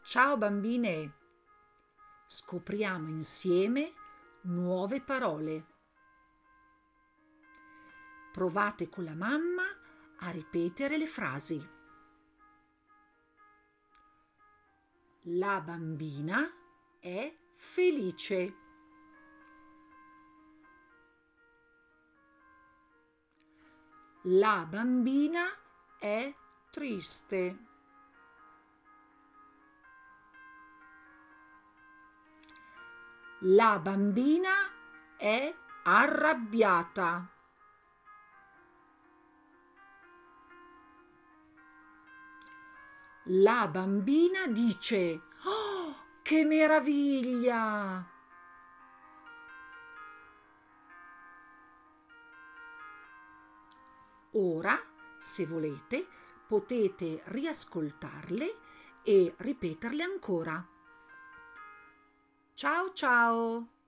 Ciao bambine, scopriamo insieme nuove parole. Provate con la mamma a ripetere le frasi. La bambina è felice. La bambina è triste. La bambina è arrabbiata. La bambina dice: "Oh, che meraviglia!" Ora, se volete, potete riascoltarle e ripeterle ancora. Ciao ciao!